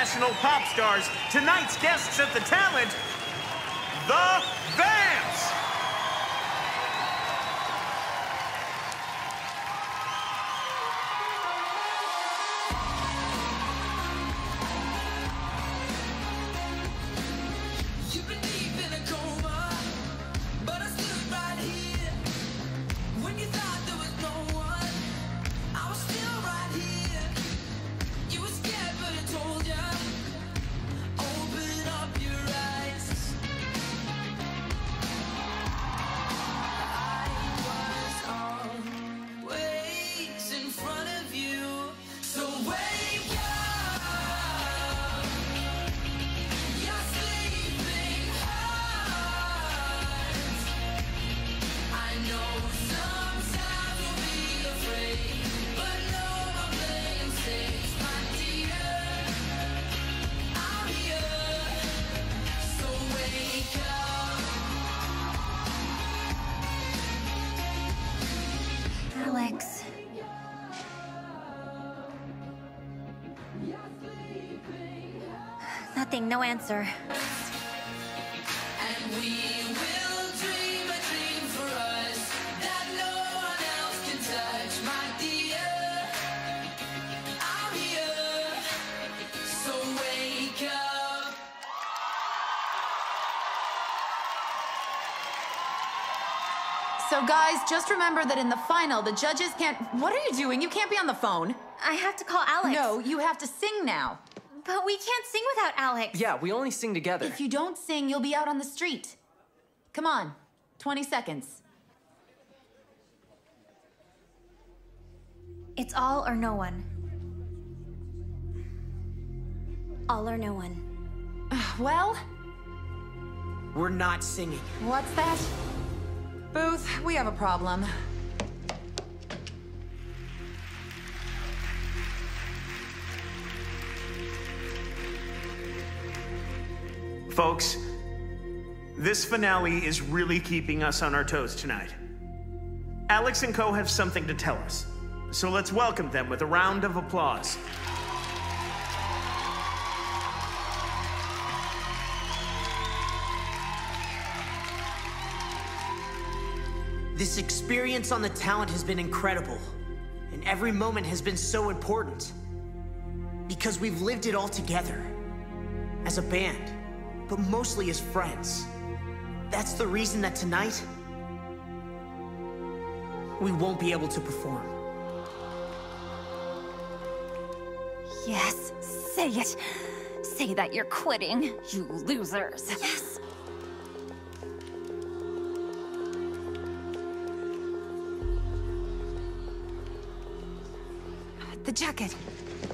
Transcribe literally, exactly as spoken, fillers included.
international pop stars, tonight's guests at the talent, the Vamps! You've been deep in a coma, but I stood right here. When you thought there was no one, I was still right here. You were scared, but I told you, open up your eyes. I was always in front of you, so wake up. You're sleeping hard. I know sometimes we'll be afraid, but no more playing safe, my dear. I'm here, so wake up. Alex. Nothing, no answer. And we will dream a dream for us that no one else can touch, my dear. I'm here, so wake up. So guys, just remember that in the final, the judges can't... What are you doing? You can't be on the phone. I have to call Alex. No, you have to sing now. But we can't sing without Alex. Yeah, we only sing together. If you don't sing, you'll be out on the street. Come on, twenty seconds. It's all or no one. All or no one. Well, We're not singing. what's that? Booth, we have a problem. Folks, this finale is really keeping us on our toes tonight. Alex and co have something to tell us, so let's welcome them with a round of applause. This experience on the talent has been incredible, and every moment has been so important. Because we've lived it all together, as a band, but mostly as friends. That's the reason that tonight, we won't be able to perform. Yes, say it. Say that you're quitting, you losers. Yes. The jacket.